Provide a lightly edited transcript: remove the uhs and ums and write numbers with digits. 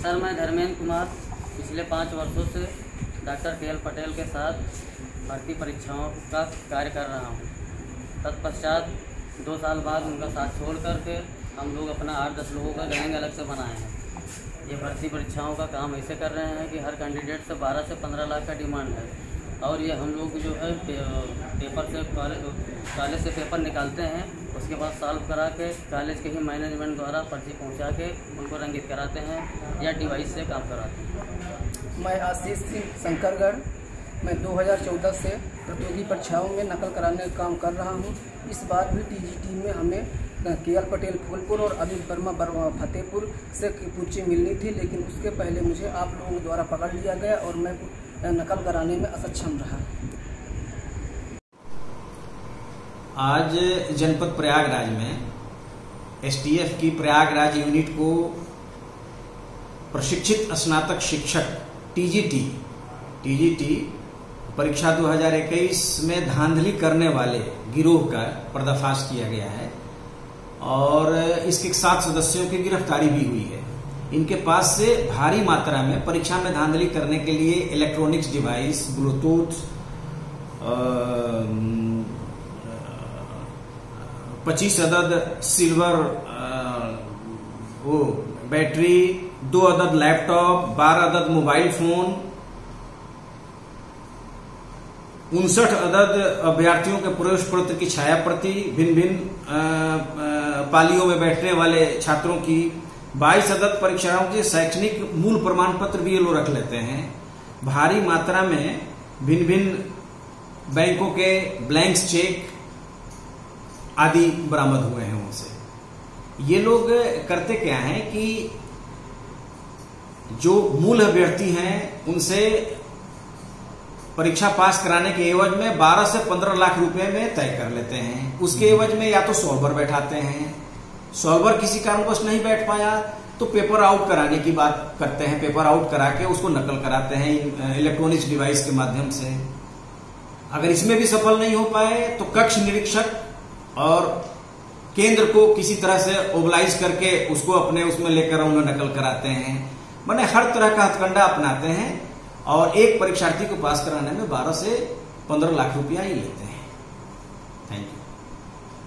Sir, मैं धर्मेंद्र कुमार पिछले 5 वर्षों से डॉक्टर के.एल. पटेल के साथ भर्ती परीक्षाओं का कार्य कर रहा हूँ। तत्पश्चात 2 साल बाद उनका साथ छोड़ करके हम लोग अपना 8-10 लोगों का गैंग अलग से बनाए हैं। ये भर्ती परीक्षाओं का काम ऐसे कर रहे हैं कि हर कैंडिडेट से 12 से 15 लाख का डिमांड है और ये हम लोग जो है पेपर से कॉलेज से पेपर निकालते हैं, उसके बाद सॉल्व करा के कॉलेज के ही मैनेजमेंट द्वारा पर्ची पहुंचा के उनको रंगित कराते हैं या डिवाइस से काम कराते हैं। मैं आशीष सिंह शंकरगढ़, मैं 2014 से प्रतियोगी परीक्षाओं में नकल कराने का काम कर रहा हूं। इस बार भी टीजीटी में हमें के.एल. पटेल फूलपुर और अनिल वर्मा फतेहपुर से पर्ची मिलनी थी, लेकिन उसके पहले मुझे आप लोगों द्वारा पकड़ लिया गया और मैं नकल कराने में असक्षम रहा। आज जनपद प्रयागराज में एसटीएफ की प्रयागराज यूनिट को प्रशिक्षित स्नातक शिक्षक टीजीटी परीक्षा 2021 में धांधली करने वाले गिरोह का पर्दाफाश किया गया है और इसके 7 सदस्यों की गिरफ्तारी भी हुई है। इनके पास से भारी मात्रा में परीक्षा में धांधली करने के लिए इलेक्ट्रॉनिक्स डिवाइस, ब्लूटूथ, 25 अदद सिल्वर बैटरी, 2 अदद लैपटॉप, 12 अदद मोबाइल फोन, 59 अदद अभ्यर्थियों के प्रवेश पत्र की छाया प्रति, भिन्न भिन्न पालियों में बैठने वाले छात्रों की, 22 अदद परीक्षाओं के शैक्षणिक मूल प्रमाण पत्र भी ये लोग रख लेते हैं। भारी मात्रा में भिन्न भिन्न बैंकों के ब्लैंक्स चेक आदि बरामद हुए हैं उनसे। ये लोग करते क्या है कि जो मूल अभ्यर्थी हैं उनसे परीक्षा पास कराने के एवज में 12 से 15 लाख रुपए में तय कर लेते हैं। उसके एवज में या तो सॉल्वर बैठाते हैं, सॉल्वर किसी कारणवश नहीं बैठ पाया तो पेपर आउट कराने की बात करते हैं, पेपर आउट करा के उसको नकल कराते हैं इलेक्ट्रॉनिक्स डिवाइस के माध्यम से। अगर इसमें भी सफल नहीं हो पाए तो कक्ष निरीक्षक और केंद्र को किसी तरह से ओबलाइज करके उसको अपने उसमें लेकर उन्हें नकल कराते हैं। माने हर तरह का हथकंडा अपनाते हैं और एक परीक्षार्थी को पास कराने में 12 से 15 लाख रुपया ही लेते हैं। Thank you.